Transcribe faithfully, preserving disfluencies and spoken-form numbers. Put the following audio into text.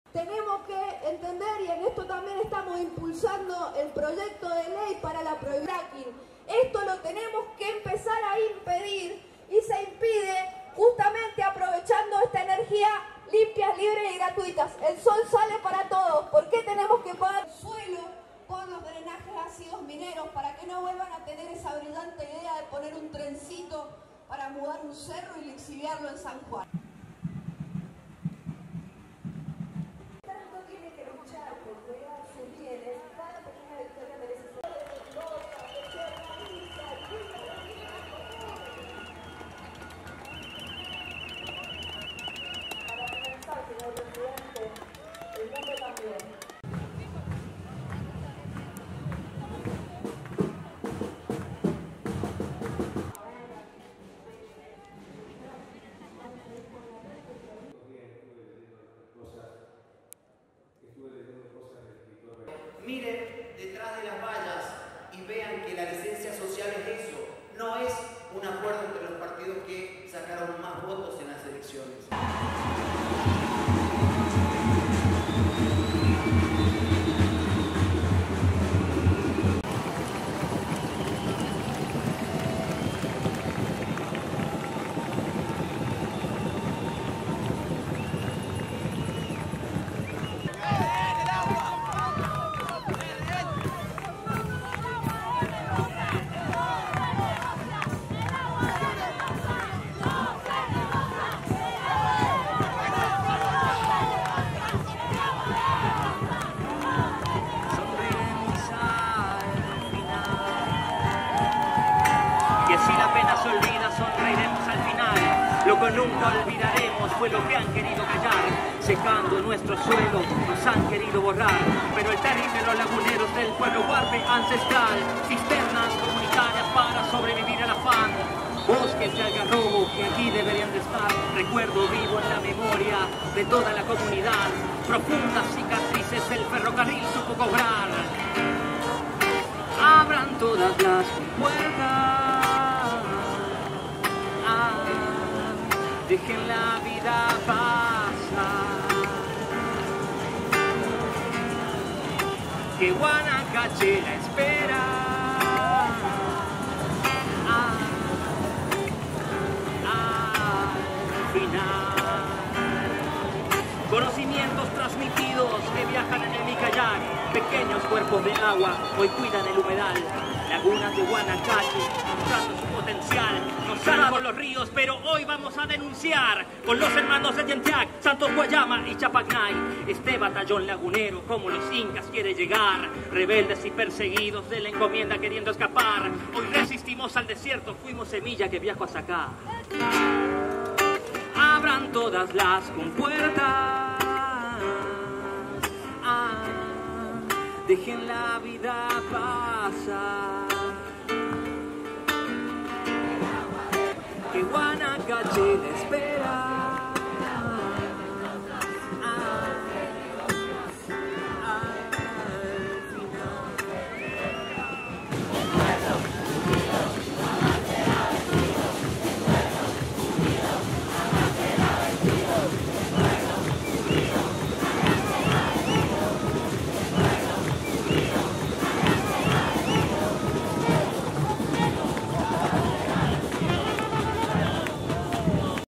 Tenemos que entender, y en esto también estamos impulsando el proyecto de ley para la prohibición del fracking. Esto lo tenemos que empezar a impedir y se impide justamente aprovechando esta energía limpia, libre y gratuitas. El sol sale para todos. ¿Por qué tenemos que pagar el suelo por los drenajes ácidos mineros para que no vuelvan a tener esa brillante idea de poner un trencito para mudar un cerro y lixiviarlo en San Juan? Miren detrás de las vallas y vean que la licencia social es eso, no es un acuerdo entre los partidos que sacaron más votos en las elecciones. Lo que nunca olvidaremos fue lo que han querido callar, secando nuestro suelo, nos han querido borrar, pero el terrible los laguneros del pueblo huarpe ancestral, cisternas comunitarias para sobrevivir al afán, bosques de algarrobo que aquí deberían de estar, recuerdo vivo en la memoria de toda la comunidad, profundas cicatrices el ferrocarril supo cobrar, abran todas las puertas. Dejen la vida pasar, que Guanacache la espera. Ah, al final, conocimientos transmitidos que viajan en el Micayac, pequeños cuerpos de agua hoy cuidan el humedal. Lagunas de Guanacache, mostrando su potencial. Nos han por los ríos, pero hoy vamos a denunciar con los hermanos de Yentiac, Santos Guayama y Chapagnay. Este batallón lagunero, como los incas, quiere llegar. Rebeldes y perseguidos de la encomienda queriendo escapar. Hoy resistimos al desierto, fuimos semilla que viajó a sacar. Abran todas las compuertas. Ah, dejen la vida pasar. Que Guanacache le espera.